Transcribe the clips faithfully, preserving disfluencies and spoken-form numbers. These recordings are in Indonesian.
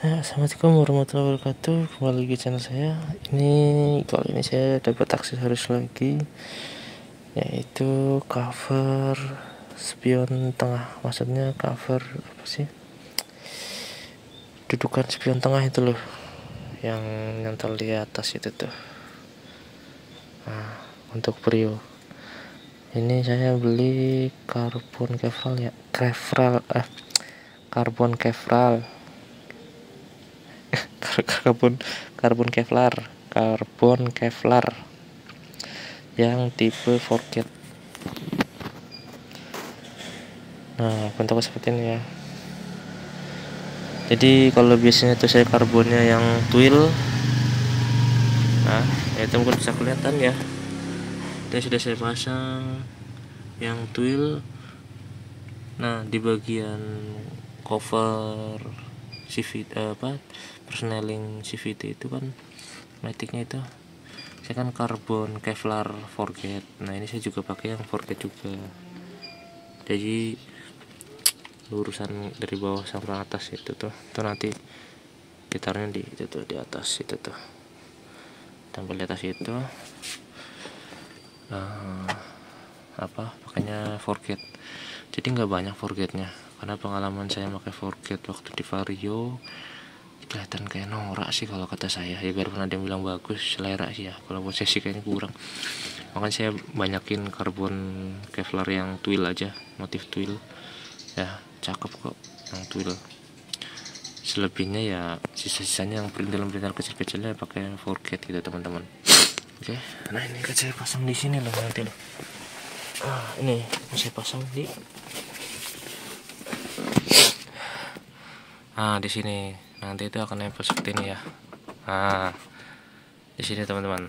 Ya, assalamualaikum warahmatullahi wabarakatuh. Kembali lagi channel saya. Ini kali ini saya dapat aksesoris lagi, yaitu cover spion tengah. Maksudnya cover apa sih? Dudukan spion tengah itu loh, yang nyantel di atas itu tuh. Nah, untuk Brio. Ini saya beli karbon kevlar ya, kevlar eh karbon kevlar. karbon karbon kevlar karbon kevlar yang tipe forget. Nah, bentuknya seperti ini ya. Jadi kalau biasanya tuh saya karbonnya yang twill, nah itu mungkin bisa kelihatan ya, ini sudah saya pasang yang twill. Nah, di bagian cover C V T, eh, apa persneling C V T itu kan maticnya itu saya kan karbon kevlar forget. Nah, ini saya juga pakai yang forget juga, jadi lurusan dari bawah sampai atas itu tuh tuh nanti gitarnya di itu tuh di atas itu tuh tampil di atas itu. Nah, apa makanya forget, jadi nggak banyak forgetnya, karena pengalaman saya pakai forget waktu di Vario kelihatan kayak norak sih kalau kata saya ya, biarpun ada yang bilang bagus, selera sih ya, kalau buat saya sih kayaknya kurang. Makanya saya banyakin karbon kevlar yang twill aja, motif twill ya, cakep kok yang twill. Selebihnya ya sisa-sisanya yang perintilan-perintilan kecil-kecilnya pakai forget gitu teman-teman. Oke, nah ini kan saya pasang di sini loh nanti loh. Ah, ini saya pasang di ah di sini, nanti itu akan nempel seperti ini ya. Nah, di sini teman-teman,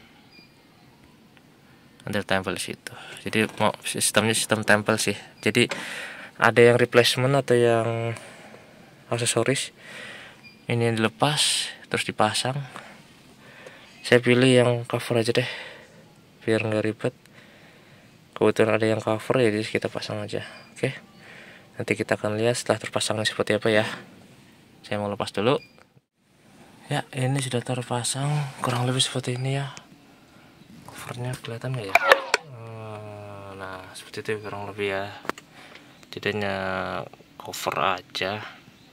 nanti tempel di situ. Jadi mau sistemnya sistem tempel sih. Jadi ada yang replacement atau yang aksesoris. Ini yang dilepas terus dipasang. Saya pilih yang cover aja deh, biar nggak ribet. Kebetulan ada yang cover ya, jadi kita pasang aja. Oke, nanti kita akan lihat setelah terpasangnya seperti apa ya. Saya mau lepas dulu ya. Ini sudah terpasang kurang lebih seperti ini ya. Covernya kelihatan nggak ya? Nah, seperti itu kurang lebih ya. Tidaknya cover aja.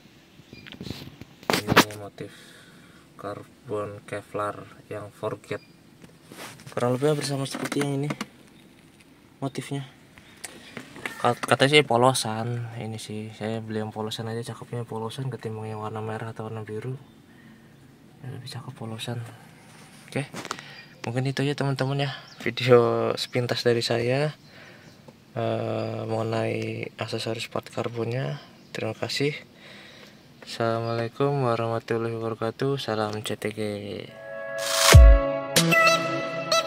Ini motif karbon kevlar yang forget, kurang lebih bersama seperti yang ini motifnya. Katanya sih polosan, ini sih saya beli yang polosan aja, cakepnya polosan ketimbang yang warna merah atau warna biru, ya, lebih cakep polosan. Oke, mungkin itu aja teman-teman ya, video sepintas dari saya uh, mengenai aksesoris part karbonnya. Terima kasih. Assalamualaikum warahmatullahi wabarakatuh. Salam C T G.